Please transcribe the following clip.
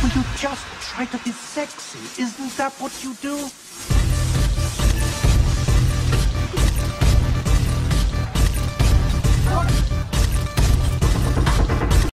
Will you just try to be sexy? Isn't that what you do?